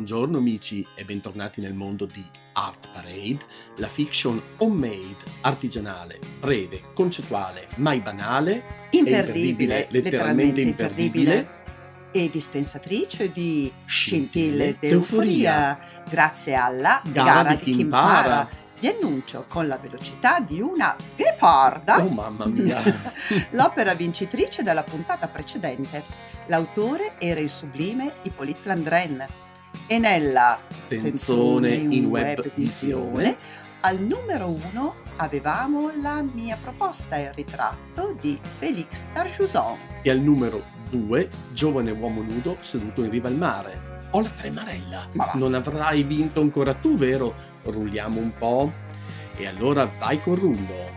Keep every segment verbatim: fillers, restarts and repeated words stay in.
Buongiorno amici e bentornati nel mondo di Art Parade, la fiction homemade, artigianale, breve, concettuale, mai banale, imperdibile, letteralmente imperdibile, e dispensatrice di scintille scintille d'euforia, grazie alla gara di chi impara. Vi annuncio con la velocità di una gheparda Oh mamma mia! l'opera vincitrice della puntata precedente. L'autore era il sublime Hippolyte Flandrin e nella Tenzone in web visione al numero uno avevamo la mia proposta, il ritratto di Félix Tarjusson. e al numero due giovane uomo nudo seduto in riva al mare. Ho la tremarella. Ma va. Non avrai vinto ancora tu, vero? Rulliamo un po'. E allora vai col rullo.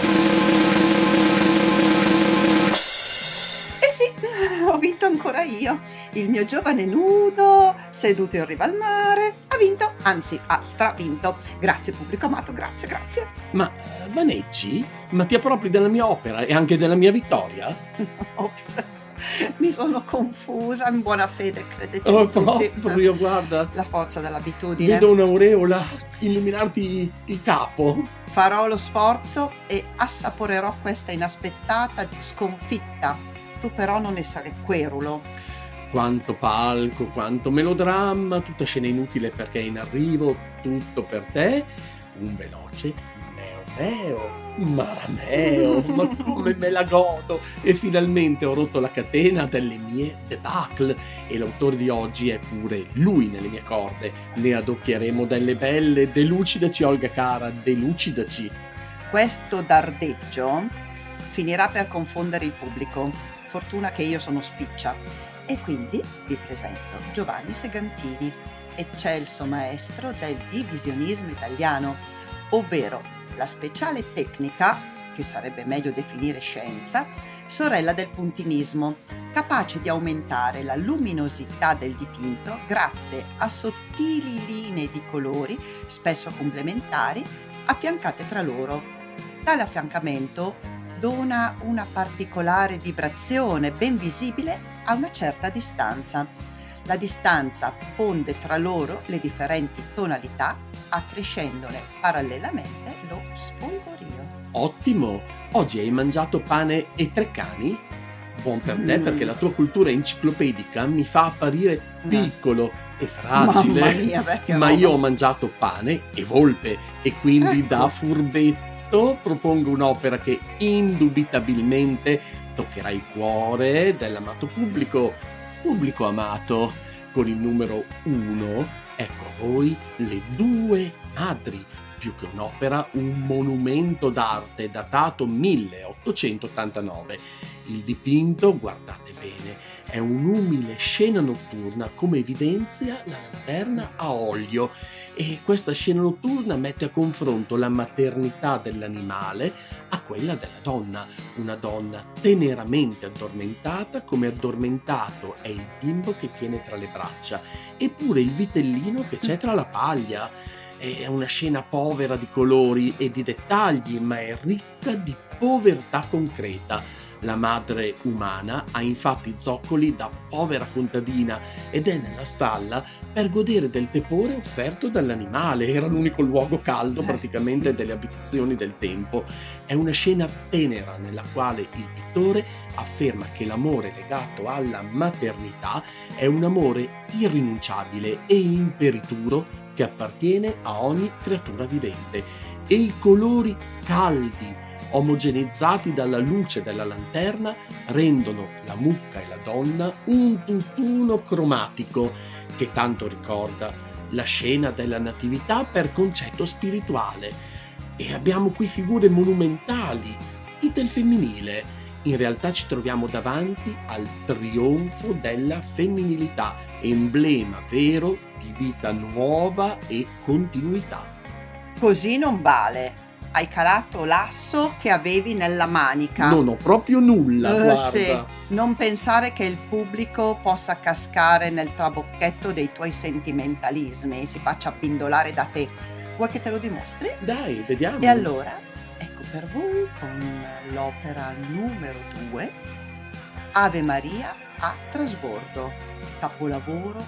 Eh sì, ho vinto ancora io. Il mio giovane nudo, seduto in riva al mare, ha vinto, anzi ha stravinto. Grazie pubblico amato, grazie, grazie. Ma eh, vaneggi? Ma ti appropri della mia opera e anche della mia vittoria? Ops, mi sono confusa, in buona fede, credetemi Oh, tutti. proprio, guarda. La forza dell'abitudine. Vedo un'aureola illuminarti il capo. Farò lo sforzo e assaporerò questa inaspettata sconfitta. Tu però non essere querulo. Quanto palco, quanto melodramma, tutta scena inutile perché è in arrivo, tutto per te. Un veloce meo meo, marameo, ma come me la godo! E finalmente ho rotto la catena delle mie debacle e l'autore di oggi è pure lui nelle mie corde. Ne adocchieremo delle belle, delucidaci Olga cara, delucidaci. Questo dardeggio finirà per confondere il pubblico. Fortuna che io sono spiccia. E quindi vi presento Giovanni Segantini, eccelso maestro del divisionismo italiano, ovvero la speciale tecnica, che sarebbe meglio definire scienza, sorella del puntinismo, capace di aumentare la luminosità del dipinto grazie a sottili linee di colori, spesso complementari, affiancate tra loro. Tale affiancamento dona una particolare vibrazione ben visibile a una certa distanza. La distanza fonde tra loro le differenti tonalità, accrescendone parallelamente lo sfolgorio. Ottimo! Oggi hai mangiato pane e tre cani? Buon per te Mm. perché la tua cultura enciclopedica mi fa apparire No. piccolo e fragile. Mamma mia, vecchia Ma roba. io ho mangiato pane e volpe e quindi Ecco. da furbetto propongo un'opera che indubitabilmente toccherà il cuore dell'amato pubblico, pubblico amato, con il numero uno. Ecco a voi Le Due Madri, più che un'opera, un monumento d'arte datato milleottocentottantanove. Il dipinto, guardate bene, è un'umile scena notturna come evidenzia la lanterna a olio e questa scena notturna mette a confronto la maternità dell'animale a quella della donna, una donna teneramente addormentata come addormentato è il bimbo che tiene tra le braccia, eppure il vitellino che c'è tra la paglia. È una scena povera di colori e di dettagli, ma è ricca di povertà concreta. La madre umana ha infatti zoccoli da povera contadina ed è nella stalla per godere del tepore offerto dall'animale. Era l'unico luogo caldo praticamente delle abitazioni del tempo. È una scena tenera nella quale il pittore afferma che l'amore legato alla maternità è un amore irrinunciabile e imperituro che appartiene a ogni creatura vivente, e i colori caldi, omogeneizzati dalla luce della lanterna, rendono la mucca e la donna un tutt'uno cromatico che tanto ricorda la scena della natività per concetto spirituale. E abbiamo qui figure monumentali, tutte il femminile. In realtà ci troviamo davanti al trionfo della femminilità, emblema vero di vita nuova e continuità. Così non vale. Hai calato l'asso che avevi nella manica. Non ho proprio nulla, Eh, guarda. sì. Non pensare che il pubblico possa cascare nel trabocchetto dei tuoi sentimentalismi e si faccia abbindolare da te. Vuoi che te lo dimostri? Dai, vediamo. E allora, ecco per voi con l'opera numero due, Ave Maria a trasbordo, capolavoro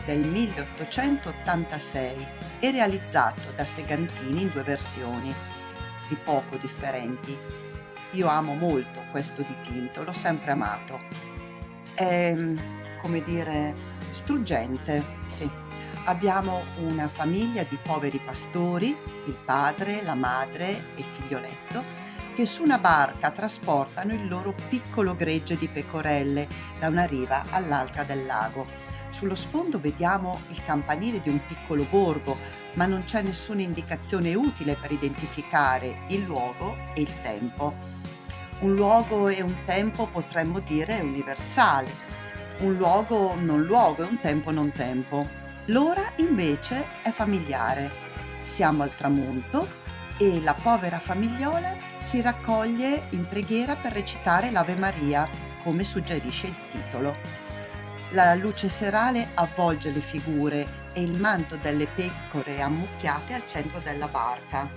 del milleottocentottantasei e realizzato da Segantini in due versioni, di poco differenti. Io amo molto questo dipinto, l'ho sempre amato. È, come dire, struggente, sì. Abbiamo una famiglia di poveri pastori, il padre, la madre e il figlioletto, che su una barca trasportano il loro piccolo gregge di pecorelle da una riva all'altra del lago. Sullo sfondo vediamo il campanile di un piccolo borgo, ma non c'è nessuna indicazione utile per identificare il luogo e il tempo. Un luogo e un tempo potremmo dire universali, un luogo non luogo e un tempo non tempo. L'ora invece è familiare. Siamo al tramonto e la povera famigliola si raccoglie in preghiera per recitare l'Ave Maria, come suggerisce il titolo. La luce serale avvolge le figure e il manto delle pecore ammucchiate al centro della barca.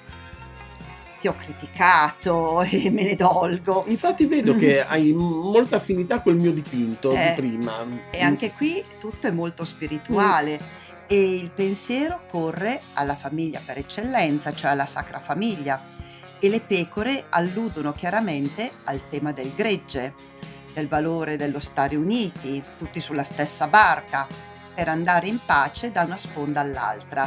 Ti ho criticato e me ne dolgo. Infatti vedo che hai molta affinità col mio dipinto Eh, di prima. E anche qui tutto è molto spirituale e il pensiero corre alla famiglia per eccellenza, cioè alla Sacra Famiglia, e le pecore alludono chiaramente al tema del gregge, del valore dello stare uniti, tutti sulla stessa barca, per andare in pace da una sponda all'altra.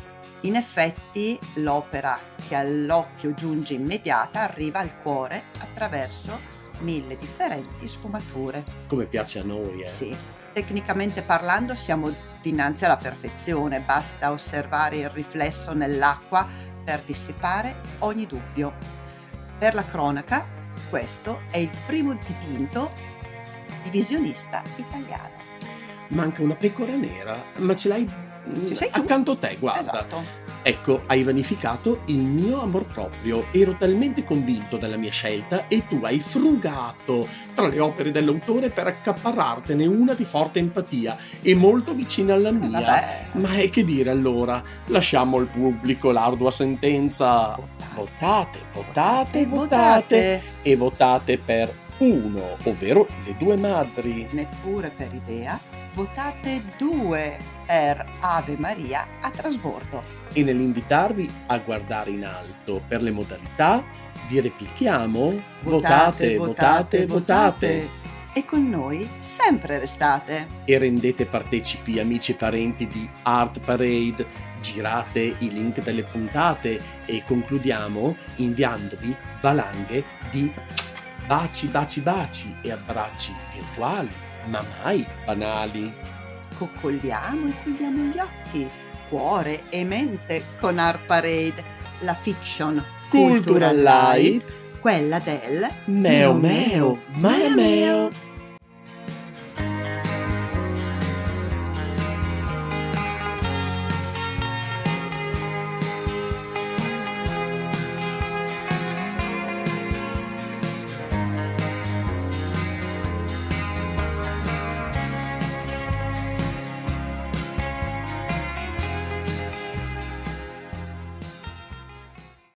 In effetti l'opera, che all'occhio giunge immediata, arriva al cuore attraverso mille differenti sfumature. Come piace a noi, eh. Sì, tecnicamente parlando siamo dinanzi alla perfezione, basta osservare il riflesso nell'acqua per dissipare ogni dubbio. Per la cronaca, questo è il primo dipinto divisionista italiano. Manca una pecora nera, ma ce l'hai Ci sei tu? accanto a te, guarda. Esatto. Ecco, hai vanificato il mio amor proprio. Ero talmente convinto della mia scelta e tu hai frugato tra le opere dell'autore per accaparrartene una di forte empatia e molto vicina alla mia. Vabbè. Ma è che dire allora? Lasciamo al pubblico l'ardua sentenza. Votate, votate, votate e votate per uno, ovvero le due madri. Neppure per idea. Votate due per Ave Maria a trasbordo. E nell'invitarvi a guardare in alto per le modalità, vi replichiamo votate, votate, votate. E con noi sempre restate. E rendete partecipi amici e parenti di Art Parade, girate i link delle puntate e concludiamo inviandovi valanghe di baci, baci, baci e abbracci virtuali, ma mai banali. Coccoliamo e chiudiamo gli occhi, cuore e mente con Art Parade, la fiction Cultural Light, quella del meo meo, meo meo.